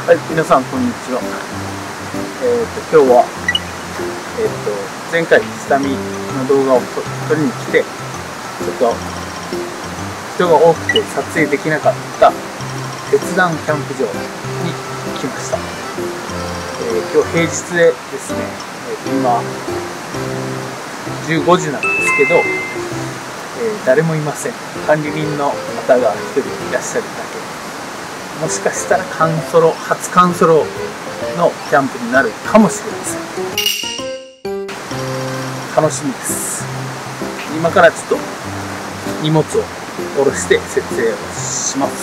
はい、皆さんこんにちは。今日は、前回下見の動画を撮りに来て、ちょっと人が多くて撮影できなかった鉄山キャンプ場に来ました。今日平日でですね、今15時なんですけど、誰もいません。管理人の方が1人いらっしゃるだけ。もしかしたら初カンソロのキャンプになるかもしれません。楽しみです。今からちょっと荷物を下ろして設営をします。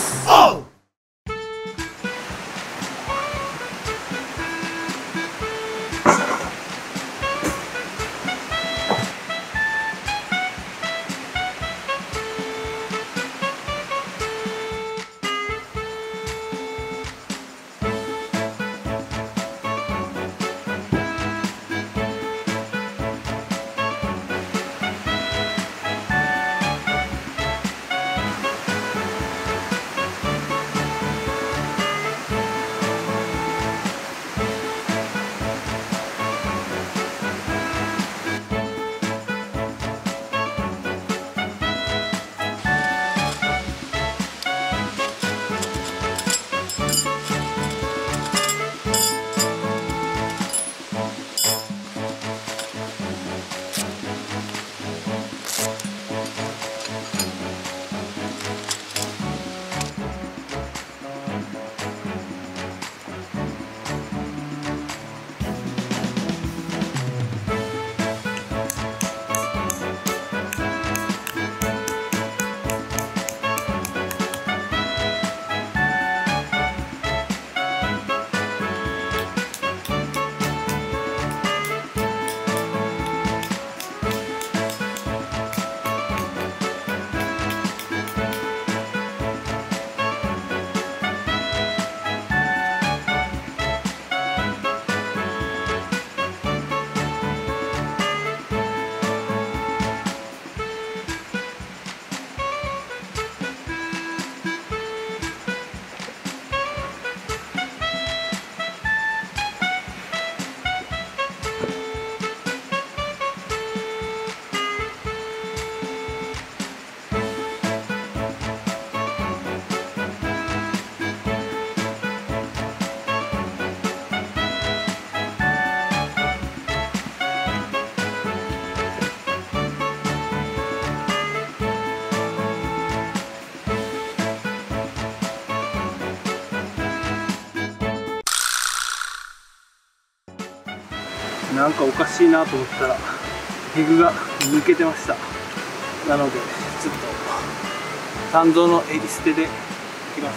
なんかおかしいなと思ったらペグが抜けてました。なのでちょっと残像の襟捨てでいきます。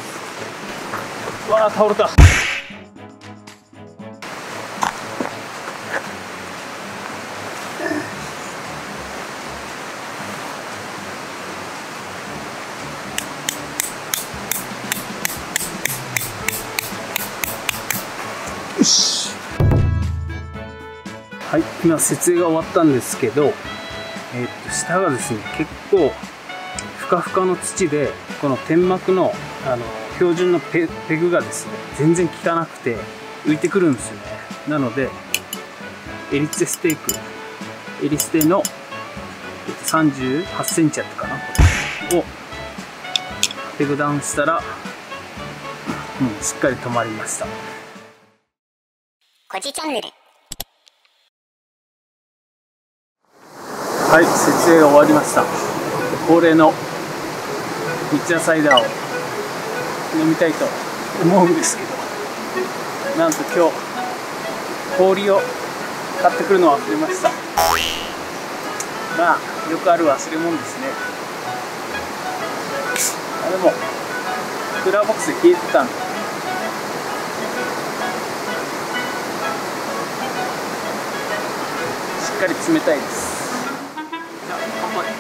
わあ、倒れた。よし。はい、今設営が終わったんですけど、下がですね結構ふかふかの土で、この天幕の標準のペグがですね全然効かなくて浮いてくるんですよね。なのでエリツェステーク、エリステの38センチやったかなをペグダウンしたら、しっかり止まりました。 こじチャンネル。 はい、設営が終わりました。恒例の三ツ矢サイダーを飲みたいと思うんですけど、なんと今日氷を買ってくるのを忘れました。まあよくある忘れ物ですね。でもクーラーボックスで冷えてたんで、しっかり冷たいです。じゃあ乾杯。